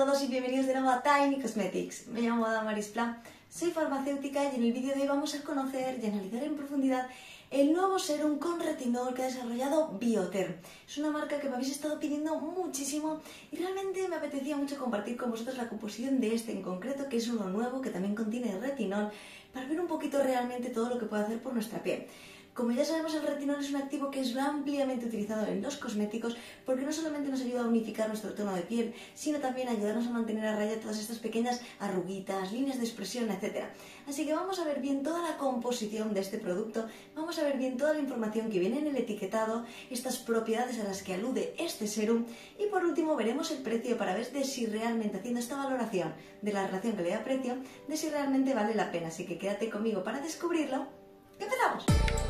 todos y bienvenidos de nuevo a Tiny Cosmetics. Me llamo Damaris Pla, soy farmacéutica y en el vídeo de hoy vamos a conocer y analizar en profundidad el nuevo serum con retinol que ha desarrollado Bioterm. Es una marca que me habéis estado pidiendo muchísimo y realmente me apetecía mucho compartir con vosotros la composición de este en concreto, que es uno nuevo que también contiene retinol, para ver un poquito realmente todo lo que puede hacer por nuestra piel. Como ya sabemos, el retinol es un activo que es ampliamente utilizado en los cosméticos porque no solamente nos ayuda a unificar nuestro tono de piel, sino también a ayudarnos a mantener a raya todas estas pequeñas arruguitas, líneas de expresión, etc. Así que vamos a ver bien toda la composición de este producto, vamos a ver bien toda la información que viene en el etiquetado, estas propiedades a las que alude este serum y por último veremos el precio para ver de si realmente, haciendo esta valoración de la relación calidad-precio, de si realmente vale la pena. Así que quédate conmigo para descubrirlo. ¡Empezamos!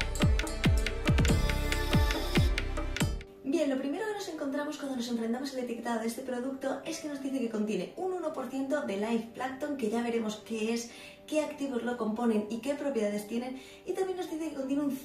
Bien, lo primero que nos encontramos cuando nos enfrentamos al etiquetado de este producto es que nos dice que contiene un 1% de Live Plankton, que ya veremos qué es, qué activos lo componen y qué propiedades tienen, y también nos dice que contiene un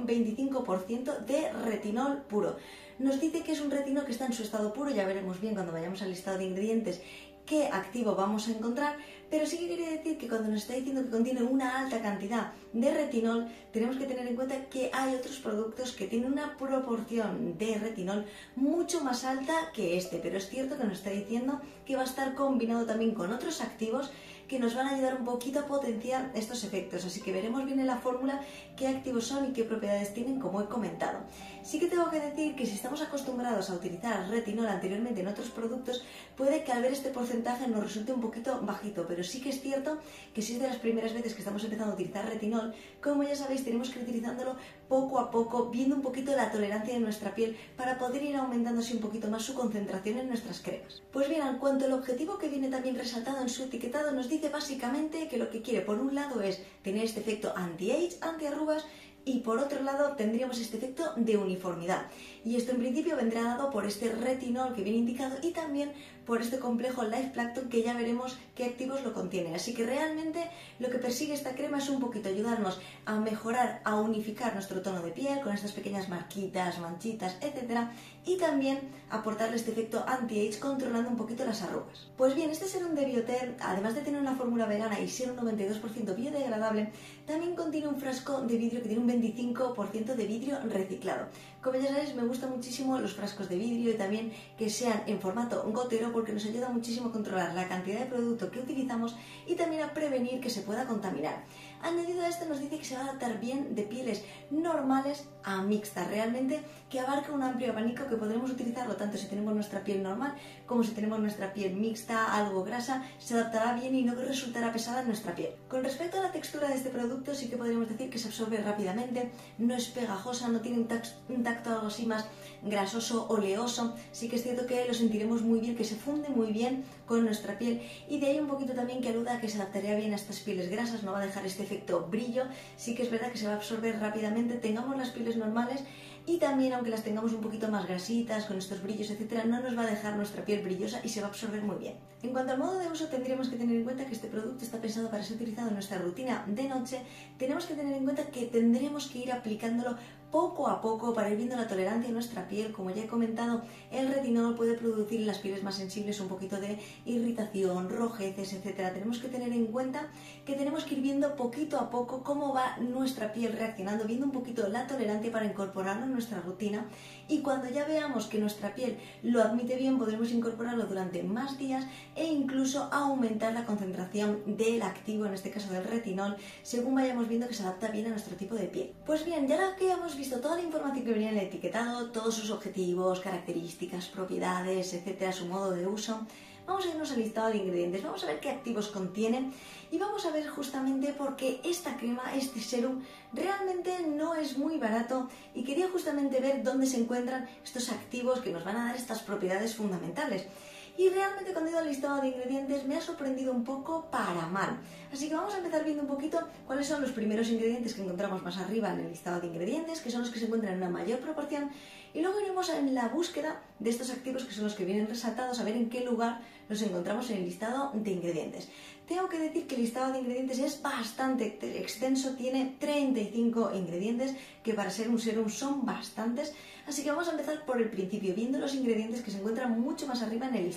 0,25% de retinol puro. Nos dice que es un retinol que está en su estado puro, ya veremos bien cuando vayamos al listado de ingredientes qué activo vamos a encontrar, pero sí que quiere decir que cuando nos está diciendo que contiene una alta cantidad de retinol, tenemos que tener en cuenta que hay otros productos que tienen una proporción de retinol mucho más alta que este, pero es cierto que nos está diciendo que va a estar combinado también con otros activos que nos van a ayudar un poquito a potenciar estos efectos, así que veremos bien en la fórmula qué activos son y qué propiedades tienen, como he comentado. Sí que tengo que decir que si estamos acostumbrados a utilizar retinol anteriormente en otros productos, puede que al ver este porcentaje nos resulte un poquito bajito, pero sí que es cierto que si es de las primeras veces que estamos empezando a utilizar retinol, como ya sabéis, tenemos que ir utilizándolo poco a poco, viendo un poquito la tolerancia de nuestra piel para poder ir aumentando así un poquito más su concentración en nuestras cremas. Pues bien, en cuanto al objetivo que viene también resaltado en su etiquetado, nos dice básicamente que lo que quiere por un lado es tener este efecto anti-age, anti-arrugas, y por otro lado tendríamos este efecto de uniformidad. Y esto en principio vendrá dado por este retinol que viene indicado y también por este complejo Live Plankton, que ya veremos qué activos lo contiene. Así que realmente lo que persigue esta crema es un poquito ayudarnos a mejorar, a unificar nuestro tono de piel con estas pequeñas marquitas, manchitas, etc. Y también aportarle este efecto anti-age controlando un poquito las arrugas. Pues bien, este serum de Bioterm, además de tener una fórmula vegana y ser un 92% biodegradable, también contiene un frasco de vidrio que tiene un 25% de vidrio reciclado. Como ya sabéis, me gustan muchísimo los frascos de vidrio y también que sean en formato gotero porque nos ayuda muchísimo a controlar la cantidad de producto que utilizamos y también a prevenir que se pueda contaminar. Añadido a esto nos dice que se va a adaptar bien de pieles normales a mixtas, realmente que abarca un amplio abanico que podremos utilizarlo tanto si tenemos nuestra piel normal como si tenemos nuestra piel mixta, algo grasa, se adaptará bien y no resultará pesada en nuestra piel. Con respecto a la textura de este producto, sí que podríamos decir que se absorbe rápidamente, no es pegajosa, no tiene un tacto algo así más grasoso, oleoso. Sí que es cierto que lo sentiremos muy bien, que se funde muy bien con nuestra piel y de ahí un poquito también que aluda a que se adaptaría bien a estas pieles grasas, no va a dejar este efecto brillo. Sí que es verdad que se va a absorber rápidamente, tengamos las pieles normales y también aunque las tengamos un poquito más grasitas, con estos brillos, etcétera, no nos va a dejar nuestra piel brillosa y se va a absorber muy bien. En cuanto al modo de uso, tendríamos que tener en cuenta que este producto está pensado para ser utilizado en nuestra rutina de noche. Tenemos que tener en cuenta que tendremos que ir aplicándolo poco a poco para ir viendo la tolerancia de nuestra piel. Como ya he comentado, el retinol puede producir en las pieles más sensibles un poquito de irritación, rojeces, etc. Tenemos que tener en cuenta que tenemos que ir viendo poquito a poco cómo va nuestra piel reaccionando, viendo un poquito la tolerancia para incorporarlo en nuestra rutina, y cuando ya veamos que nuestra piel lo admite bien, podremos incorporarlo durante más días e incluso aumentar la concentración del activo, en este caso del retinol, según vayamos viendo que se adapta bien a nuestro tipo de piel. Pues bien, ya que hemos visto toda la información que venía en el etiquetado, todos sus objetivos, características, propiedades, etcétera, su modo de uso, vamos a irnos al listado de ingredientes, vamos a ver qué activos contienen y vamos a ver justamente por qué esta crema, este serum, realmente no es muy barato y quería justamente ver dónde se encuentran estos activos que nos van a dar estas propiedades fundamentales. Y realmente cuando he ido al listado de ingredientes me ha sorprendido un poco para mal. Así que vamos a empezar viendo un poquito cuáles son los primeros ingredientes que encontramos más arriba en el listado de ingredientes, que son los que se encuentran en una mayor proporción, y luego iremos en la búsqueda de estos activos que son los que vienen resaltados, a ver en qué lugar los encontramos en el listado de ingredientes. Tengo que decir que el listado de ingredientes es bastante extenso, tiene 35 ingredientes, que para ser un serum son bastantes, así que vamos a empezar por el principio, viendo los ingredientes que se encuentran mucho más arriba en el listado.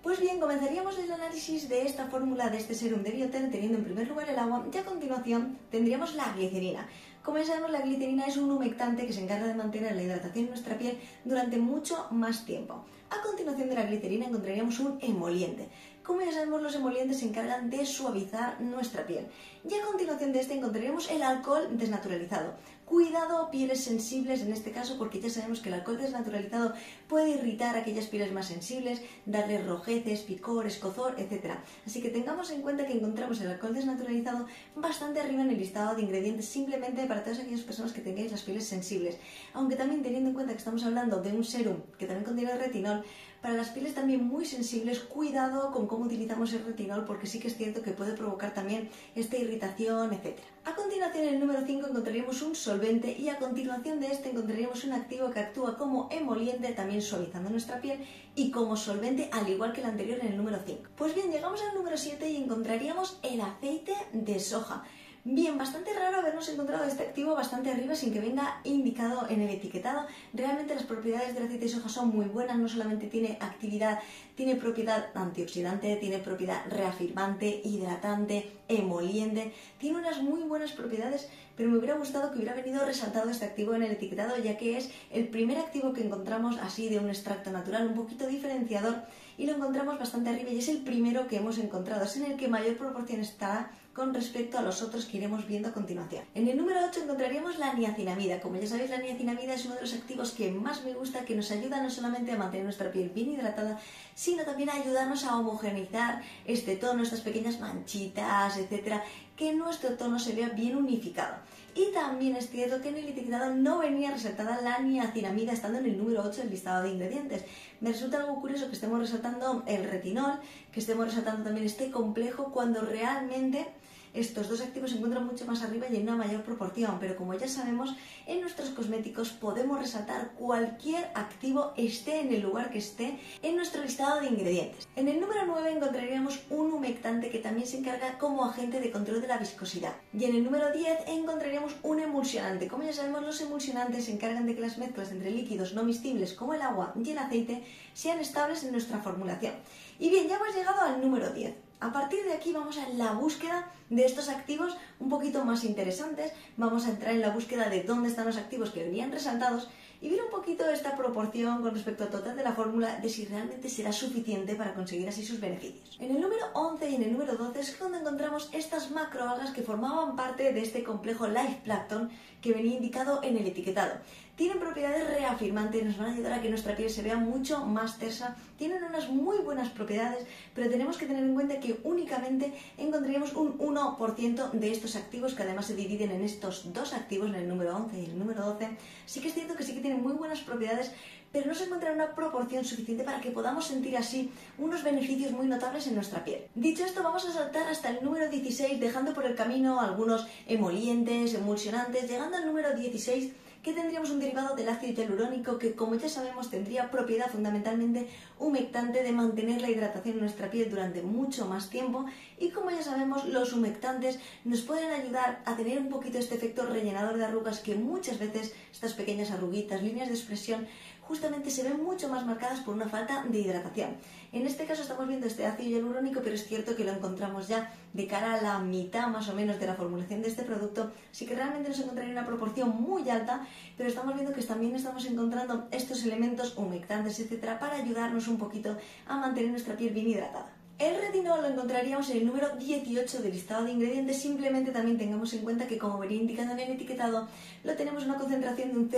Pues bien, comenzaríamos el análisis de esta fórmula de este serum de Bioten teniendo en primer lugar el agua y a continuación tendríamos la glicerina. Como ya sabemos, la glicerina es un humectante que se encarga de mantener la hidratación en nuestra piel durante mucho más tiempo. A continuación de la glicerina encontraríamos un emoliente. Como ya sabemos, los emolientes se encargan de suavizar nuestra piel. Y a continuación de este encontraríamos el alcohol desnaturalizado. Cuidado, pieles sensibles en este caso, porque ya sabemos que el alcohol desnaturalizado puede irritar a aquellas pieles más sensibles, darles rojeces, picor, escozor, etc. Así que tengamos en cuenta que encontramos el alcohol desnaturalizado bastante arriba en el listado de ingredientes, simplemente para todas aquellas personas que tengáis las pieles sensibles. Aunque también teniendo en cuenta que estamos hablando de un serum que también contiene retinol, para las pieles también muy sensibles, cuidado con cómo utilizamos el retinol, porque sí que es cierto que puede provocar también esta irritación, etc. A continuación, en el número 5 encontraríamos un solvente y a continuación de este encontraríamos un activo que actúa como emoliente, también suavizando nuestra piel, y como solvente, al igual que el anterior en el número 5. Pues bien, llegamos al número 7 y encontraríamos el aceite de soja. Bien, bastante raro habernos encontrado este activo bastante arriba sin que venga indicado en el etiquetado. Realmente las propiedades del aceite de soja son muy buenas, no solamente tiene actividad, tiene propiedad antioxidante, tiene propiedad reafirmante, hidratante, emoliente, tiene unas muy buenas propiedades, pero me hubiera gustado que hubiera venido resaltado este activo en el etiquetado, ya que es el primer activo que encontramos así de un extracto natural, un poquito diferenciador, y lo encontramos bastante arriba y es el primero que hemos encontrado, es en el que mayor proporción está con respecto a los otros que iremos viendo a continuación. En el número 8 encontraríamos la niacinamida. Como ya sabéis, la niacinamida es uno de los activos que más me gusta, que nos ayuda no solamente a mantener nuestra piel bien hidratada, sino también a ayudarnos a homogeneizar este tono, estas pequeñas manchitas, etcétera, que nuestro tono se vea bien unificado. Y también es cierto que en el etiquetado no venía resaltada la niacinamida estando en el número 8 del listado de ingredientes. Me resulta algo curioso que estemos resaltando el retinol, que estemos resaltando también este complejo, cuando realmente estos dos activos se encuentran mucho más arriba y en una mayor proporción, pero como ya sabemos, en nuestros cosméticos podemos resaltar cualquier activo, esté en el lugar que esté, en nuestro listado de ingredientes. En el número 9 encontraríamos un humectante que también se encarga como agente de control de la viscosidad. Y en el número 10 encontraríamos un emulsionante. Como ya sabemos, los emulsionantes se encargan de que las mezclas entre líquidos no miscibles como el agua y el aceite sean estables en nuestra formulación. Y bien, ya hemos llegado al número 10. A partir de aquí vamos a la búsqueda de estos activos un poquito más interesantes, vamos a entrar en la búsqueda de dónde están los activos que venían resaltados y ver un poquito esta proporción con respecto al total de la fórmula de si realmente será suficiente para conseguir así sus beneficios. En el número 11 y en el número 12 es donde encontramos estas macroalgas que formaban parte de este complejo Life Plankton que venía indicado en el etiquetado. Tienen propiedades reafirmantes, nos van a ayudar a que nuestra piel se vea mucho más tersa, tienen unas muy buenas propiedades, pero tenemos que tener en cuenta que únicamente encontraríamos un 1% de estos activos, que además se dividen en estos dos activos, en el número 11 y en el número 12. Sí que es cierto que sí que tienen muy buenas propiedades, pero no se encuentra una proporción suficiente para que podamos sentir así unos beneficios muy notables en nuestra piel. Dicho esto, vamos a saltar hasta el número 16, dejando por el camino algunos emolientes, emulsionantes, llegando al número 16, que tendríamos un derivado del ácido hialurónico que, como ya sabemos, tendría propiedad fundamentalmente humectante de mantener la hidratación en nuestra piel durante mucho más tiempo, y como ya sabemos, los humectantes nos pueden ayudar a tener un poquito este efecto rellenador de arrugas que muchas veces estas pequeñas arruguitas, líneas de expresión, justamente se ven mucho más marcadas por una falta de hidratación. En este caso estamos viendo este ácido hialurónico, pero es cierto que lo encontramos ya de cara a la mitad más o menos de la formulación de este producto, así que realmente nos encontraría una proporción muy alta, pero estamos viendo que también estamos encontrando estos elementos humectantes, etcétera, para ayudarnos un poquito a mantener nuestra piel bien hidratada. El retinol lo encontraríamos en el número 18 del listado de ingredientes, simplemente también tengamos en cuenta que, como venía indicado en el etiquetado, lo tenemos una concentración de un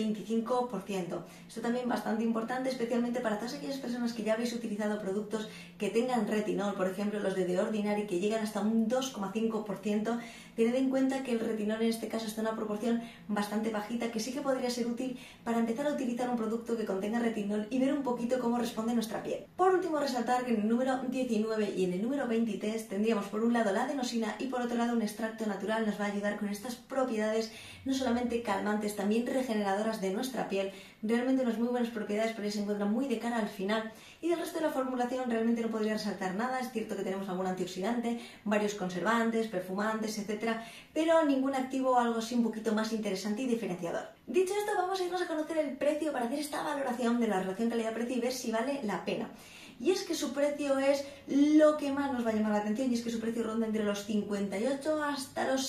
0,25%. Esto también bastante importante, especialmente para todas aquellas personas que ya habéis utilizado productos que tengan retinol, por ejemplo los de The Ordinary, que llegan hasta un 2,5%. Tened en cuenta que el retinol en este caso está en una proporción bastante bajita, que sí que podría ser útil para empezar a utilizar un producto que contenga retinol y ver un poquito cómo responde nuestra piel. Por último, resaltar que en el número 19 y en el número 23 tendríamos por un lado la adenosina y por otro lado un extracto natural. Nos va a ayudar con estas propiedades no solamente calmantes, también regeneradoras de nuestra piel. Realmente unas muy buenas propiedades, pero se encuentran muy de cara al final. Y del resto de la formulación realmente no podría resaltar nada. Es cierto que tenemos algún antioxidante, varios conservantes, perfumantes, etcétera, pero ningún activo o algo así un poquito más interesante y diferenciador. Dicho esto, vamos a irnos a conocer el precio para hacer esta valoración de la relación calidad-precio y ver si vale la pena. y es que su precio es lo que más nos va a llamar la atención, y es que su precio ronda entre los 58 hasta los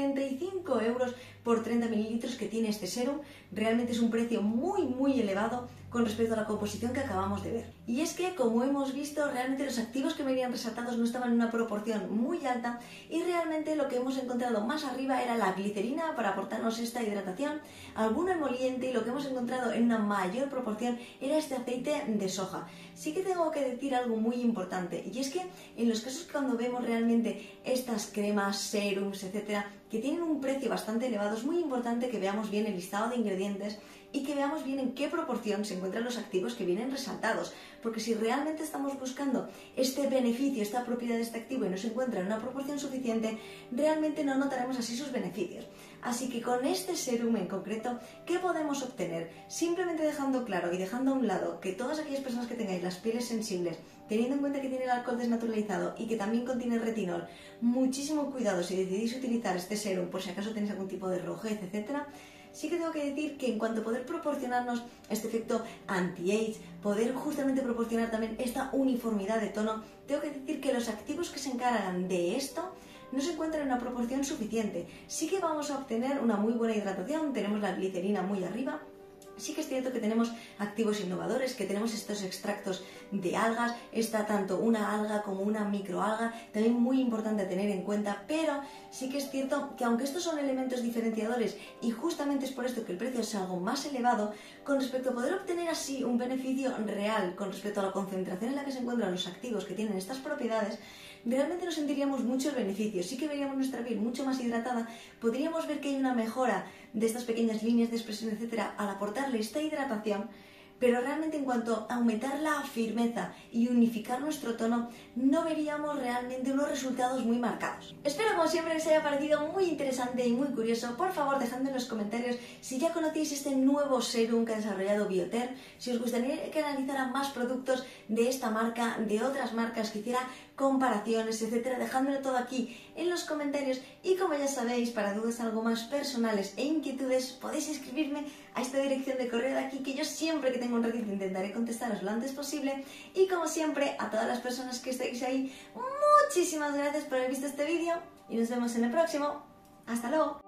75 euros por 30 mililitros que tiene este serum. Realmente es un precio muy elevado con respecto a la composición que acabamos de ver. Y es que, como hemos visto, realmente los activos que venían resaltados no estaban en una proporción muy alta, y realmente lo que hemos encontrado más arriba era la glicerina para aportarnos esta hidratación, algún emoliente, y lo que hemos encontrado en una mayor proporción era este aceite de soja. Sí que tengo que decir algo muy importante, y es que en los casos cuando vemos realmente estas cremas, serums, etcétera, que tienen un precio bastante elevado, es muy importante que veamos bien el listado de ingredientes y que veamos bien en qué proporción se encuentran los activos que vienen resaltados, porque si realmente estamos buscando este beneficio, esta propiedad de este activo y no se encuentra en una proporción suficiente, realmente no notaremos así sus beneficios. Así que con este serum en concreto, ¿qué podemos obtener? Simplemente dejando claro y dejando a un lado que todas aquellas personas que tengáis las pieles sensibles, teniendo en cuenta que tiene el alcohol desnaturalizado y que también contiene retinol, muchísimo cuidado si decidís utilizar este serum por si acaso tenéis algún tipo de rojez, etcétera. Sí que tengo que decir que en cuanto a poder proporcionarnos este efecto anti-age, poder justamente proporcionar también esta uniformidad de tono, tengo que decir que los activos que se encargan de esto no se encuentran en una proporción suficiente. Sí que vamos a obtener una muy buena hidratación, tenemos la glicerina muy arriba. Sí que es cierto que tenemos activos innovadores, que tenemos estos extractos de algas, está tanto una alga como una microalga, también muy importante a tener en cuenta, pero sí que es cierto que aunque estos son elementos diferenciadores y justamente es por esto que el precio es algo más elevado, con respecto a poder obtener así un beneficio real con respecto a la concentración en la que se encuentran los activos que tienen estas propiedades, realmente nos sentiríamos muchos beneficios. Sí que veríamos nuestra piel mucho más hidratada, podríamos ver que hay una mejora de estas pequeñas líneas de expresión, etcétera, al aportarle esta hidratación, pero realmente en cuanto a aumentar la firmeza y unificar nuestro tono, no veríamos realmente unos resultados muy marcados. Espero, como siempre, que os haya parecido muy interesante y muy curioso. Por favor, dejadme en los comentarios si ya conocéis este nuevo serum que ha desarrollado Bioterm, si os gustaría que analizara más productos de esta marca, de otras marcas, que hiciera comparaciones, etcétera. Dejádmelo todo aquí en los comentarios, y como ya sabéis, para dudas algo más personales e inquietudes, podéis escribirme a esta dirección de correo de aquí, que yo siempre que tengo un ratito intentaré contestaros lo antes posible. Y como siempre, a todas las personas que estáis ahí, muchísimas gracias por haber visto este vídeo y nos vemos en el próximo. ¡Hasta luego!